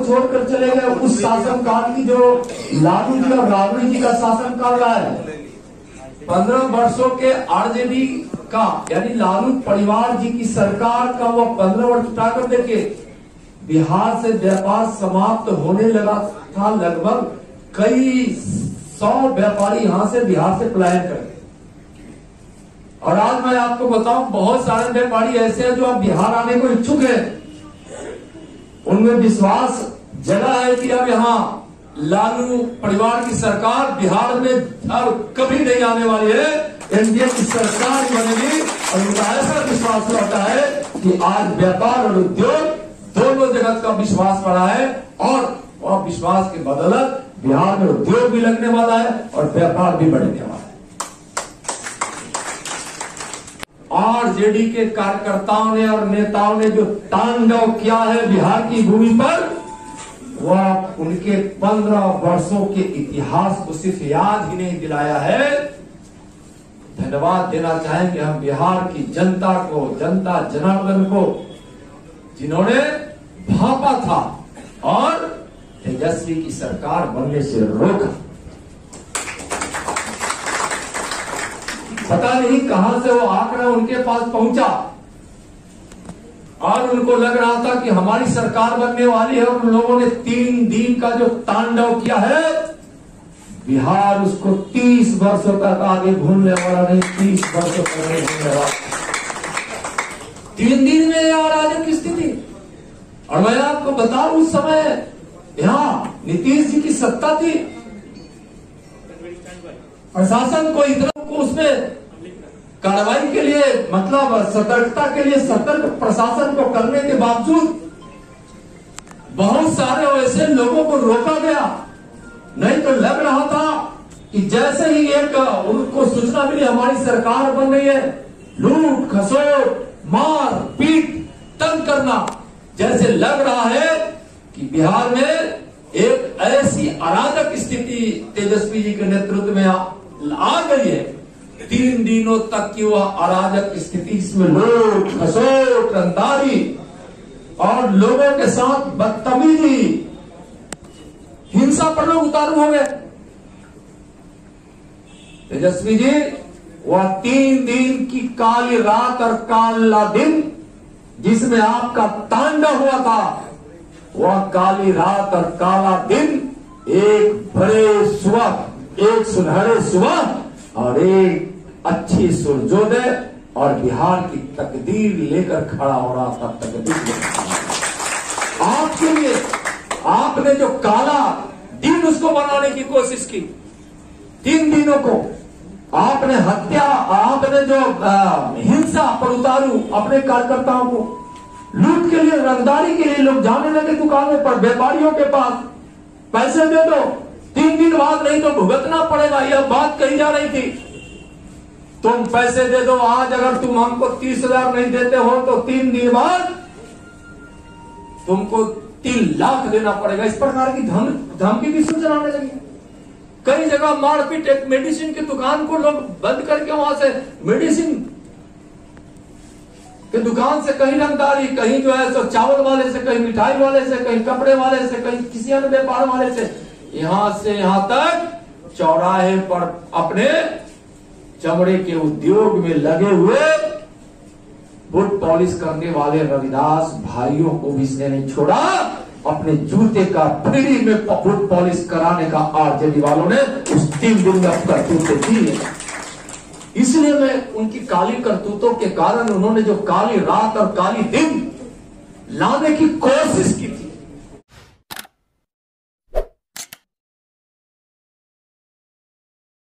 छोड़कर चले गए। उस शासनकाल की जो लालू जी और राबड़ी जी का शासनकाल रहा है, 15 वर्षों के आरजेडी का यानी लालू परिवार जी की सरकार का वो 15 वर्ष उठाकर देखिए, बिहार से व्यापार समाप्त होने लगा था। लगभग कई 100 व्यापारी यहां से बिहार से पलायन कर गए। और आज मैं आपको बताऊं, बहुत सारे व्यापारी ऐसे हैं जो अब बिहार आने को इच्छुक हैं। उनमें विश्वास जगा है कि अब यहाँ लालू परिवार की सरकार बिहार में अब कभी नहीं आने वाली है, एनडीए की सरकार बनेगी। और उनका ऐसा विश्वास लौटा है कि आज व्यापार और उद्योग दोनों जगत का विश्वास बढ़ा है, और वह विश्वास की बदौलत बिहार में उद्योग भी लगने वाला है और व्यापार भी बढ़ने वाला है। आरजेडी के कार्यकर्ताओं ने और नेताओं ने जो तांडव किया है बिहार की भूमि पर, वह उनके 15 वर्षों के इतिहास को सिर्फ याद ही नहीं दिलाया है। धन्यवाद देना चाहेंगे हम बिहार की जनता को, जनता जनार्दन को, जिन्होंने भापा था और तेजस्वी की सरकार बनने से रोका। पता नहीं कहां से वो आंकड़ा उनके पास पहुंचा और उनको लग रहा था कि हमारी सरकार बनने वाली है, और उन लोगों ने 3 दिन का जो तांडव किया है, बिहार उसको 30 वर्षों तक आगे भूलने वाला नहीं, 30 वर्षों तक नहीं भूलने वाला। 3 दिन में अराजक की स्थिति। और मैं आपको बताऊं, उस समय यहाँ नीतीश जी की सत्ता थी, प्रशासन को इतना को उसमें कार्रवाई के लिए, मतलब सतर्कता के लिए सतर्क प्रशासन को करने के बावजूद बहुत सारे ऐसे लोगों को रोका गया। नहीं तो लग रहा था कि जैसे ही एक उनको सूचना मिली हमारी सरकार बन रही है, लूट खसोट मार पीट तंग करना, जैसे लग रहा है कि बिहार में एक ऐसी अराजक स्थिति तेजस्वी जी के नेतृत्व में आ गई है। 3 दिनों तक की वह अराजक स्थिति, इसमें लूट खसोट रंगदारी और लोगों के साथ बदतमीजी, हिंसा पर लोग उतारू हो गए। तेजस्वी जी वह 3 दिन की काली रात और काला दिन जिसमें आपका तांडव हुआ था, वह काली रात और काला दिन एक बड़े सुबह, एक सुनहरे सुबह और एक अच्छी सूर्योदय और बिहार की तकदीर लेकर खड़ा हो रहा था। तकदीर लेकर आपके लिए आपने जो काला दिन उसको बनाने की कोशिश की, 3 दिनों को आपने हत्या, आपने जो हिंसा पर उतारू अपने कार्यकर्ताओं को, लूट के लिए, रंगदारी के लिए लोग जाने लगे दुकानों पर, व्यापारियों के पास, पैसे दे दो 3 दिन बाद नहीं तो भुगतना पड़ेगा, यह बात कही जा रही थी। तुम पैसे दे दो, आज अगर तुम हमको 30,000 नहीं देते हो तो 3 दिन बाद तुमको 3 लाख देना पड़ेगा। इस प्रकार की धमकी भी सूचना आने लगी। कई जगह मारपीट, एक मेडिसिन की दुकान को लोग बंद करके वहां से मेडिसिन की दुकान से कहीं रंगदारी, कहीं जो है तो चावल वाले से, कहीं मिठाई वाले से, कहीं कपड़े वाले से, कहीं किसी अन्य व्यापार वाले से यहां तक चौराहे पर अपने चमड़े के उद्योग में लगे हुए बुट पॉलिश करने वाले रविदास भाइयों को भी इसने नहीं छोड़ा। अपने जूते का फ्री में बुट पॉलिश कराने का आरजेडी वालों ने उस 3 दिन में अपना जूते दिए। इसलिए मैं उनकी काली करतूतों के कारण, उन्होंने जो काली रात और काली दिन लाने की कोशिश की थी,